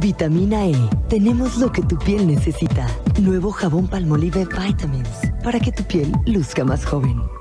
Vitamina E. Tenemos lo que tu piel necesita. Nuevo jabón Palmolive Vitamins. Para que tu piel luzca más joven.